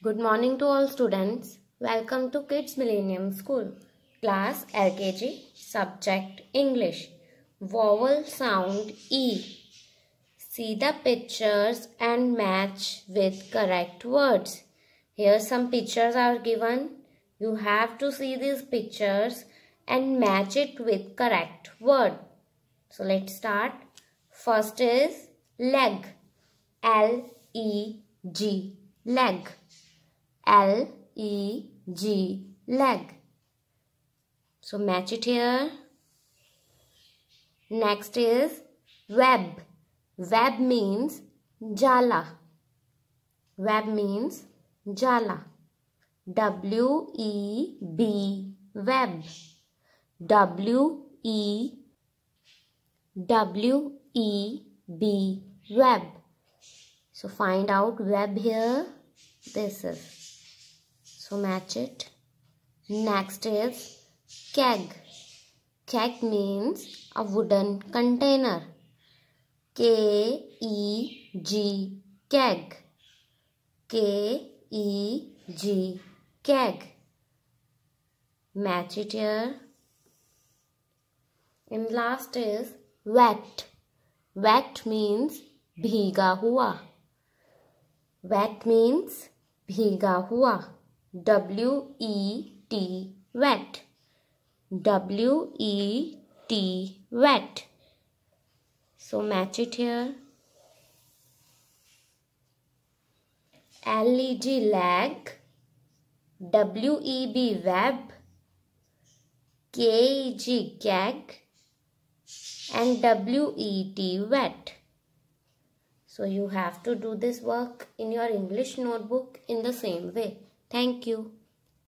Good morning to all students. Welcome to Kids Millennium School. Class LKG. Subject English. Vowel sound E. See the pictures and match with correct words. Here some pictures are given. You have to see these pictures and match it with correct word. So let's start. First is leg. L-E-G. Leg. L-E-G. Leg. So match it here. Next is web. Web means jala. Web means jala. W-E-B. Web. W-E-B. Web. So find out web here. This is. So match it. Next is keg. Keg means a wooden container. K-E-G. Keg. K-E-G. Keg. Match it here. And last is wet. Wet means bhiga hua. Wet means bhiga hua. W-E-T. Wet. W-E-T. Wet. So match it here. L-E-G. Leg. W-E-B. Web. K-E-G. Keg. And W-E-T. Wet. So you have to do this work in your English notebook in the same way. Thank you.